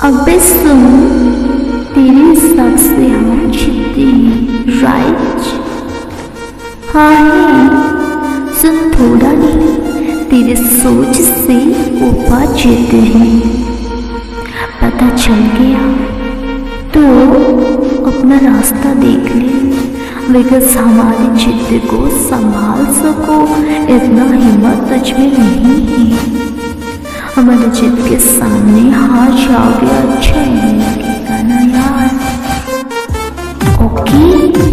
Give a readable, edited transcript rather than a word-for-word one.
अबे सुन, तेरे हिसाब से हम जीते हैं, राइट? हाँ है, सुन थोड़ा नहीं, तेरे सोच से ऊपर जीते हैं। पता चल गया तो अपना रास्ता देख ले, बिकॉज हमारे जिद्द को संभाल सको इतना हिम्मत तुझ में नहीं है। हमारे जिद के सामने हार जाओगे, अच्छा नहीं लगेगा ना यार। ओके।